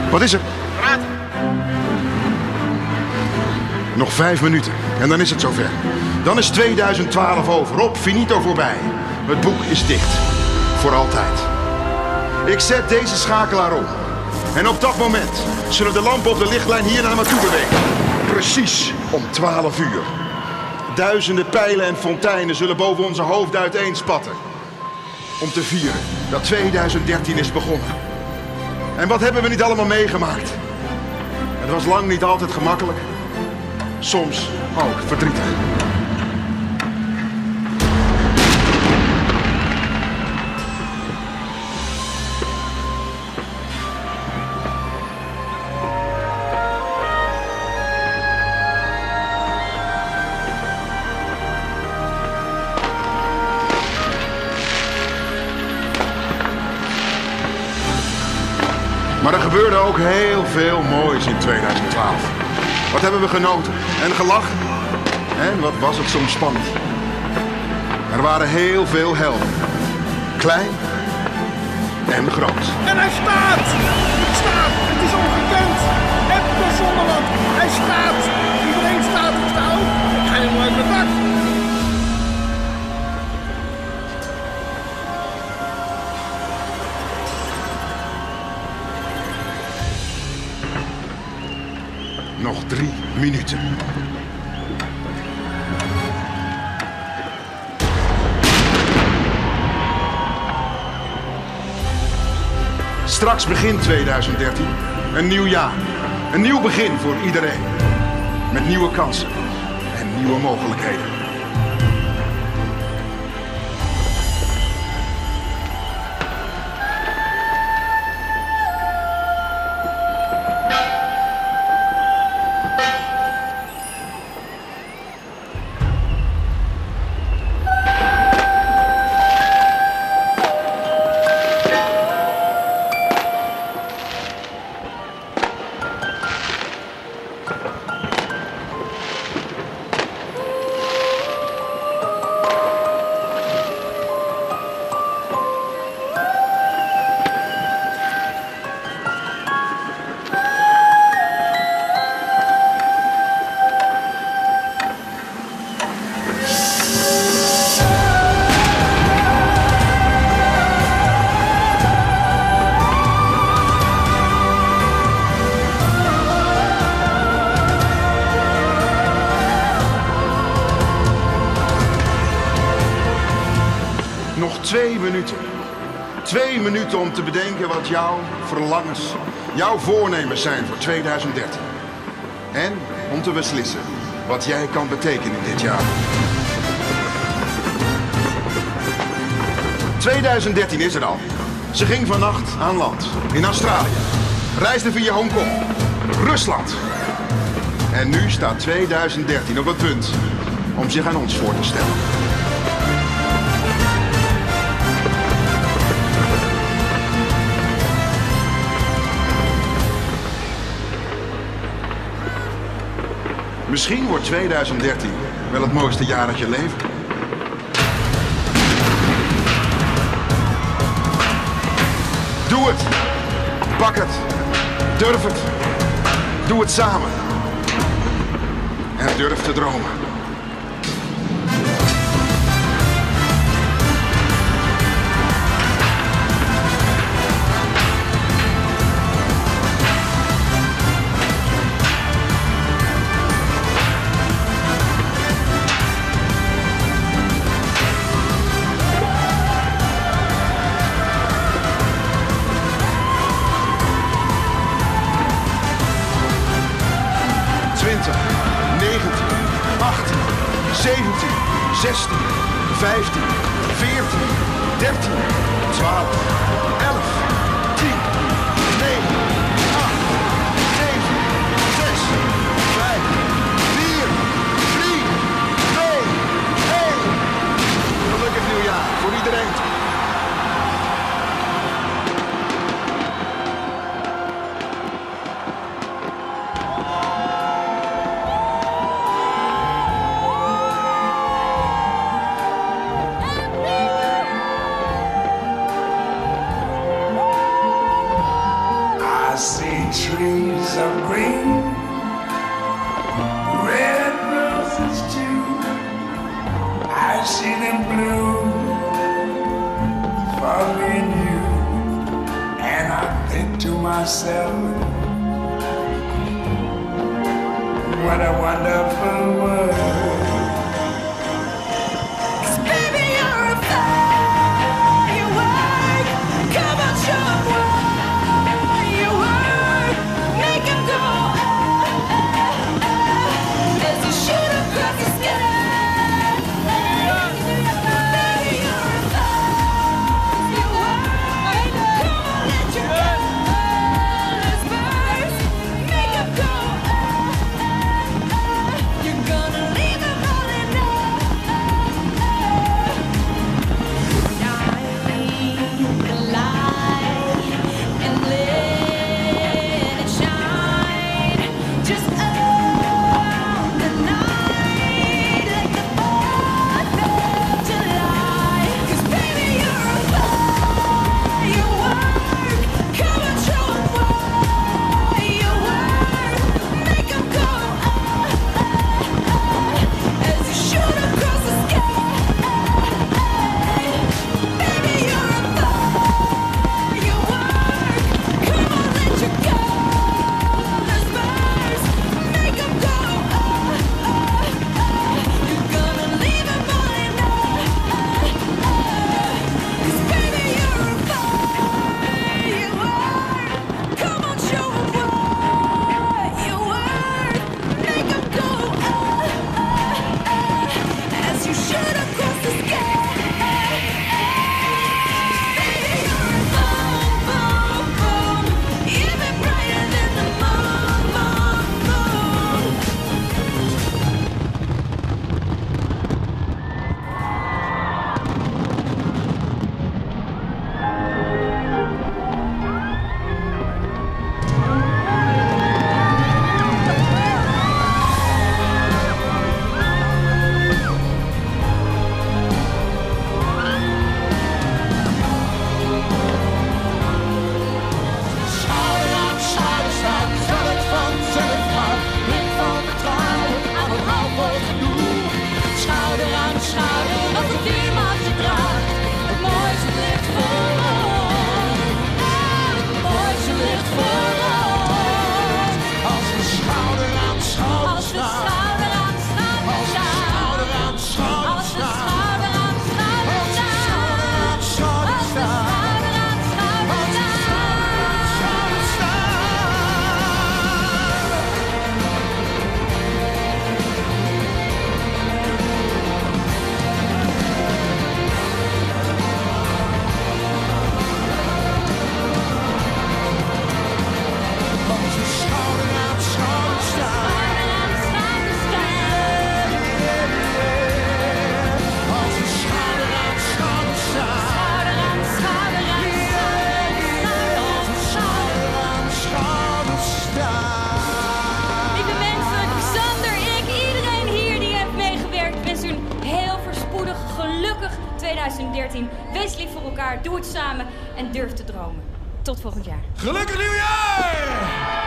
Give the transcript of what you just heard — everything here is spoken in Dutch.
Wat is er? Raad. Nog 5 minuten en dan is het zover. Dan is 2012 over. Op, finito voorbij. Het boek is dicht. Voor altijd. Ik zet deze schakelaar om. En op dat moment zullen de lampen op de lichtlijn hier naar me toe bewegen. Precies om 12 uur. Duizenden pijlen en fonteinen zullen boven onze hoofden uiteenspatten. Om te vieren dat 2013 is begonnen. En wat hebben we niet allemaal meegemaakt? Het was lang niet altijd gemakkelijk. Soms ook verdrietig. Maar er gebeurde ook heel veel moois in 2012. Wat hebben we genoten en gelachen. En wat was het soms spannend. Er waren heel veel helden. Klein en groot. En hij staat! Het staat! Het is ongekend! Epke Zonderland! Hij staat! Iedereen staat! Ik sta ook! Ik ga helemaal uit mijn dak! Nog 3 minuten. Straks begint 2013. Een nieuw jaar. Een nieuw begin voor iedereen. Met nieuwe kansen en nieuwe mogelijkheden. Nog 2 minuten. 2 minuten om te bedenken wat jouw verlangens, jouw voornemens zijn voor 2013. En om te beslissen wat jij kan betekenen dit jaar. 2013 is er al. Ze ging vannacht aan land in Australië. Reisde via Hongkong, Rusland. En nu staat 2013 op het punt om zich aan ons voor te stellen. Misschien wordt 2013 wel het mooiste jaar uit je leven. Doe het. Pak het. Durf het. Doe het samen. En durf te dromen. ...20, 19, 18, 17, 16, 15, 14, 13, 12, 11, 10, 9, 8, 7, 6, 5, 4, 3, 2, 1. Gelukkig nieuwjaar voor iedereen. trees of green, red roses too. I see them bloom for me and you, and I think to myself, what a wonderful world. Gelukkig 2013. Wees lief voor elkaar, doe het samen en durf te dromen. Tot volgend jaar. Gelukkig nieuwjaar!